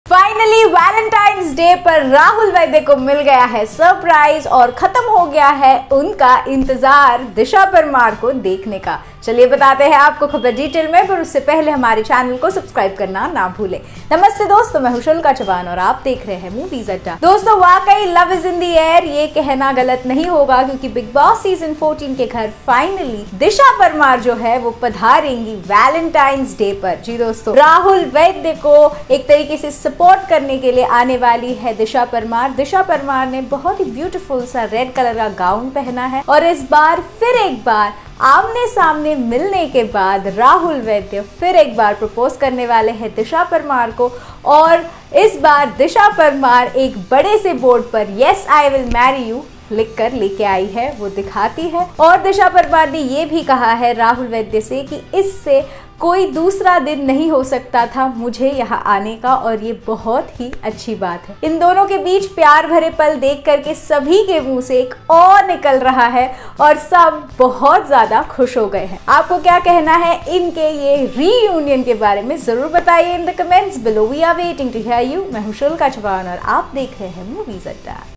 Finally Valentine's day पर राहुल वैद्य को मिल गया है सरप्राइज और खत्म हो गया है उनका इंतजार दिशा परमार को देखने का। चलिए बताते हैं आपको खबर डिटेल में, पर उससे पहले हमारे चैनल को सब्सक्राइब करना ना भूलें। नमस्ते दोस्तों, मैं हूं शुल्का चौहान और आप देख रहे हैं मूवीज अड्डा। दोस्तों वाकई love is in the air, ये कहना गलत नहीं होगा क्योंकि बिग बॉस सीजन 14 के घर फाइनली दिशा परमार जो है वो पधारेंगी वैलेंटाइंस डे पर। जी दोस्तों, राहुल वैद्य को एक तरीके से सपोर्ट करने के लिए आने वाली है दिशा परमार। दिशा परमार ने बहुत ही ब्यूटीफुल सा रेड कलर का गाउन पहना है और इस बार फिर एक बार आमने सामने मिलने के बाद राहुल वैद्य फिर एक बार प्रपोज करने वाले हैं दिशा परमार को। और इस बार दिशा परमार एक बड़े से बोर्ड पर yes I will marry you लिखकर लेके आई है, वो दिखाती है। और दिशा परमार ने ये भी कहा है राहुल वैद्य से कि इससे कोई दूसरा दिन नहीं हो सकता था मुझे यहाँ आने का, और ये बहुत ही अच्छी बात है। इन दोनों के बीच प्यार भरे पल देख करके सभी के मुंह से एक और निकल रहा है और सब बहुत ज्यादा खुश हो गए हैं। आपको क्या कहना है इनके ये रीयूनियन के बारे में जरूर बताइए in the comments below. We are waiting to hear you. मैं हूं शुल्का चौहान और आप देख रहे हैं मूवीज अड्डा।